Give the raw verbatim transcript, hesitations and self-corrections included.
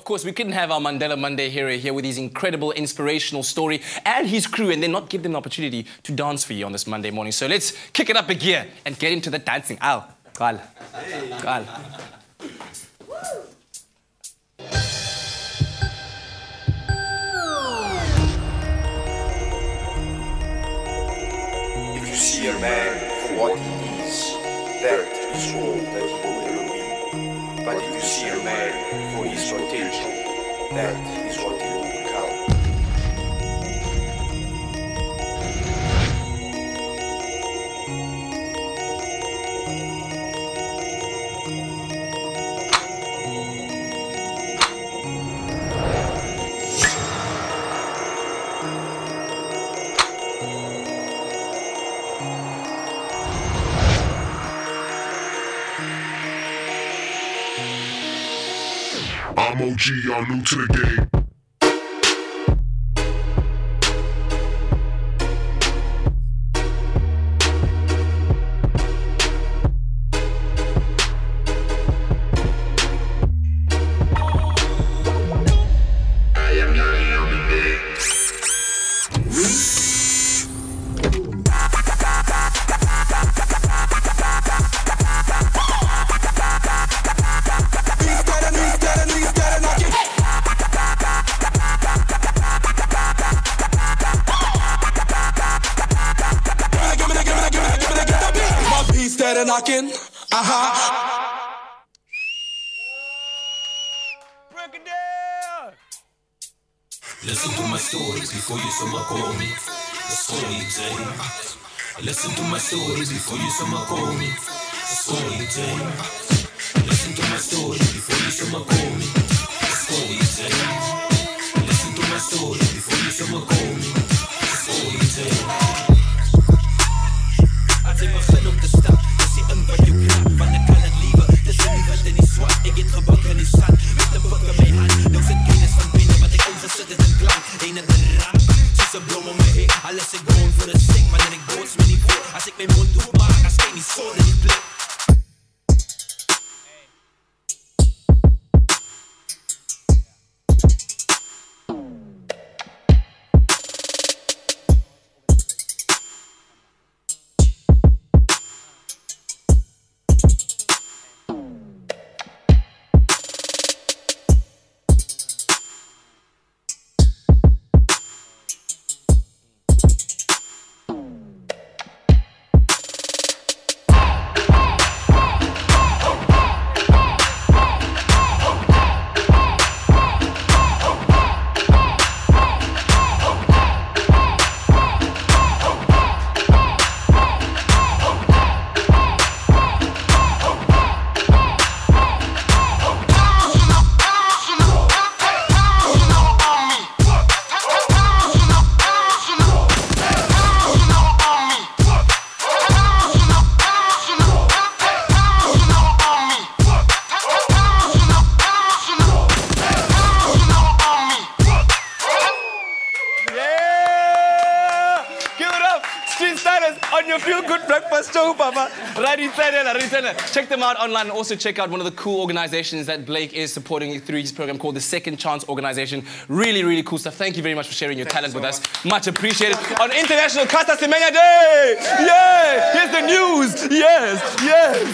course, we couldn't have our Mandela Monday hero here with his incredible, inspirational story and his crew and then not give them the opportunity to dance for you on this Monday morning. So let's kick it up a gear and get into the dancing. Ow. Kal. Kal. If you see a man for what he is, that is all that he will ever be. But if you see a man for his potential, that is what he will become. I'm O G, y'all new to the game. Steady knocking, aha. Break it down. Listen to my stories before you summer call me. The story you tell. Listen to my stories before you summer call me. The story you tell. Listen to my stories before you summer call me. The story you tell. Listen to my stories before you summer call me. The story you tell. I take my friend op de stad. En wat je knap, want ik kan het liever. Dus ik niet wat in die zwart. Ik heb gebakken in die zand. Met de boek in mijn hand. Nou zit kennis van binnen, wat ik ingezet is een klank. Eén en een raap. Zie ze bloem om me heen. Alles ik gewoon voor de stik. Maar dan ik boots me niet voor. Als ik mijn mond doe maak, als ik niet zo in die plek. On your Feel Good Breakfast show, Papa. Right inside there, right inside there. Check them out online and also check out one of the cool organizations that Blake is supporting through his program called the Second Chance Organization. Really, really cool stuff. Thank you very much for sharing your Thank talent you so with much. us. Much appreciated. On International Casa Semenya Day! Yeah! Here's the news! Yes! Yes!